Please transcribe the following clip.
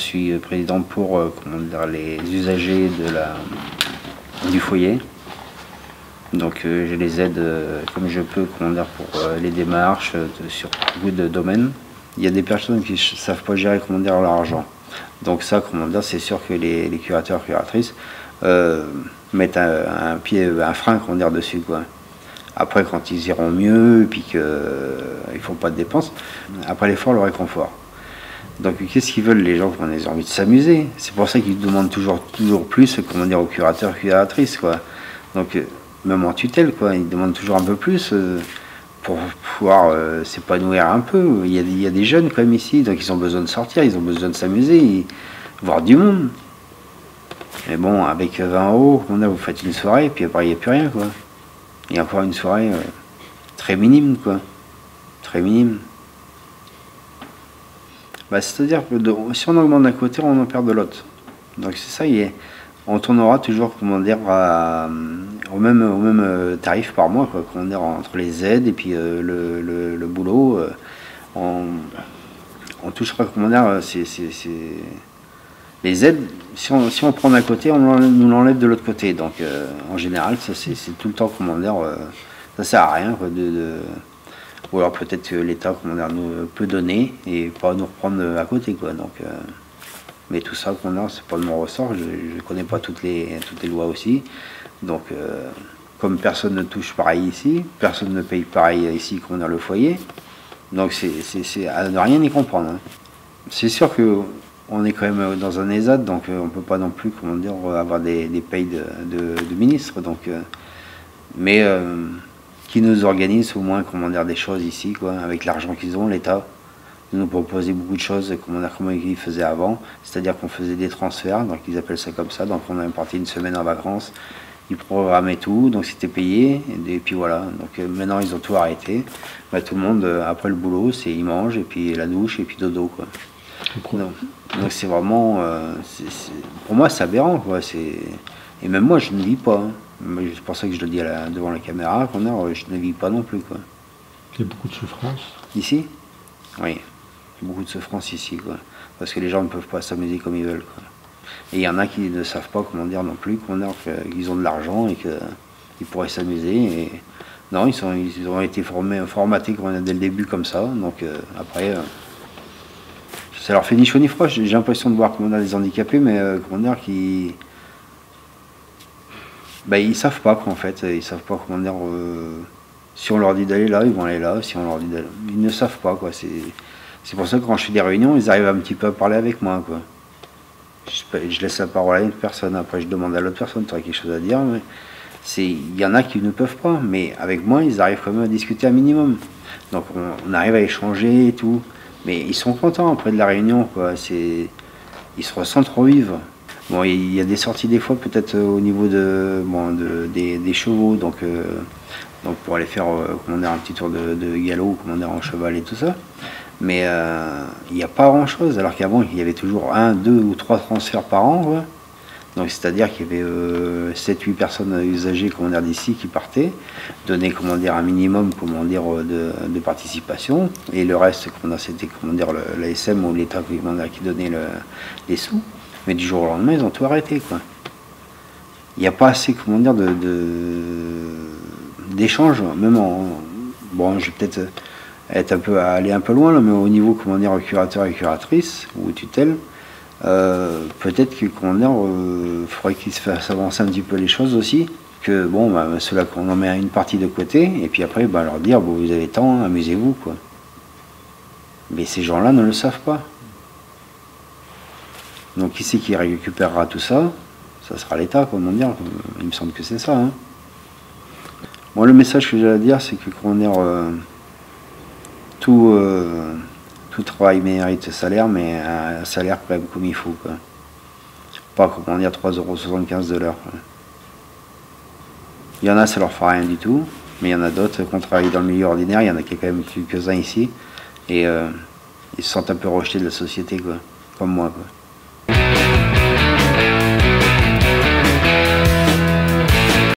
suis président pour comment dire, les usagers du foyer. Donc je les aide comme je peux comment dire, pour les démarches sur beaucoup de domaines. Il y a des personnes qui ne savent pas gérer comment dire, leur argent. Donc ça, comment dire, c'est sûr que les curateurs, curatrices mettent un frein comment dire, dessus, quoi. Après, quand ils iront mieux, et puis qu'ils ne font pas de dépenses, après l'effort, le réconfort. Donc qu'est-ce qu'ils veulent les gens quand ils ont envie de s'amuser? C'est pour ça qu'ils demandent toujours plus, comment dire, aux curateurs, curatrices, quoi. Donc même en tutelle, quoi, ils demandent toujours un peu plus pour pouvoir s'épanouir un peu. Il y a des jeunes quand même ici, donc ils ont besoin de sortir, ils ont besoin de s'amuser, voir du monde. Mais bon, avec 20 €, vous faites une soirée, et puis après il n'y a plus rien, quoi. Il y a encore une soirée très minime, quoi. Très minime. Bah, c'est-à-dire que si on augmente d'un côté, on en perd de l'autre. Donc c'est ça, on tournera toujours, comment dire, au même tarif par mois, quoi, comment dire, entre les aides et puis le boulot. On touchera, comment dire, les aides, si on prend d'un côté, on nous l'enlève de l'autre côté. Donc en général, ça c'est tout le temps, comment dire, ça sert à rien, quoi, ou alors peut-être que l'État, comment dire, nous peut donner et pas nous reprendre à côté, quoi. Donc, mais tout ça, comment dire, c'est pas de mon ressort. Je ne connais pas toutes les lois aussi. Donc, comme personne ne touche pareil ici, personne ne paye pareil ici, comment dire, le foyer. Donc c'est à ne rien y comprendre, hein. C'est sûr que on est quand même dans un ESAT, donc on peut pas non plus, comment dire, avoir des payes de ministres. Donc, mais qui nous organisent au moins, comment dire, des choses ici, quoi, avec l'argent qu'ils ont, l'État nous proposait beaucoup de choses, comment ils faisaient avant, c'est-à-dire qu'on faisait des transferts, donc ils appellent ça comme ça, donc on est parti une semaine en vacances, ils programmaient tout, donc c'était payé, et puis voilà, donc maintenant ils ont tout arrêté, bah, tout le monde, après le boulot, ils mangent, et puis la douche, et puis dodo, quoi. Donc c'est vraiment, pour moi c'est aberrant, quoi, et même moi je ne vis pas, hein. C'est pour ça que je le dis devant la caméra, je ne vis pas non plus, quoi. Il y a beaucoup de souffrance. Ici? Oui, beaucoup de souffrance ici, quoi. Parce que les gens ne peuvent pas s'amuser comme ils veulent, quoi. Et il y en a qui ne savent pas, comment dire, non plus, qu'ils ont de l'argent et qu'ils pourraient s'amuser. Et non, ils ont été formatés dès le début comme ça. Donc après, ça leur fait ni chaud ni froid. J'ai l'impression de voir des handicapés, mais ils savent pas, quoi, en fait. Ils savent pas, comment dire, si on leur dit d'aller là, ils vont aller là. Si on leur dit d'aller, ils ne savent pas, quoi. C'est pour ça que quand je fais des réunions, ils arrivent un petit peu à parler avec moi, quoi. Je laisse la parole à une personne, après je demande à l'autre personne, tu as quelque chose à dire, mais il y en a qui ne peuvent pas, mais avec moi, ils arrivent quand même à discuter un minimum. Donc on arrive à échanger et tout, mais ils sont contents après de la réunion, quoi. Ils se ressentent revivre. Bon, il y a des sorties des fois, peut-être au niveau des chevaux, donc pour aller faire comment dire, un petit tour de galop, comment dire, en cheval et tout ça. Mais il n'y a pas grand chose, alors qu'avant il y avait toujours 1, 2 ou 3 transferts par an, quoi. Donc c'est-à-dire qu'il y avait 7-8 personnes usagées, comment dire, d'ici qui partaient, donnaient, comment dire, un minimum, comment dire, de participation, et le reste, c'était, comment dire, l'ASM ou l'État qui donnait les sous. Mais du jour au lendemain, ils ont tout arrêté, quoi. Il n'y a pas assez, comment dire, d'échanges, même bon, je vais peut-être aller un peu loin, là, mais au niveau, comment dire, curateur et curatrice, ou tutelle, peut-être que, comment dire, faudrait qu'ils se fassent avancer un petit peu les choses aussi, que, bon, ceux-là qu'on en met une partie de côté, et puis après, leur dire, bon, vous avez temps, amusez-vous, quoi. Mais ces gens-là ne le savent pas. Donc qui c'est qui récupérera tout ça? Ça sera l'État, comment dire, il me semble que c'est ça, hein. Bon, le message que j'ai à dire, c'est que, comment dire, tout travail mérite salaire, mais un salaire quand même comme il faut, quoi. Pas, comment dire, 3,75 € de l'heure. Il y en a, ça leur fera rien du tout, mais il y en a d'autres qui ont travaillé dans le milieu ordinaire, il y en a quand même quelques-uns ici, et ils se sentent un peu rejetés de la société, quoi, comme moi, quoi.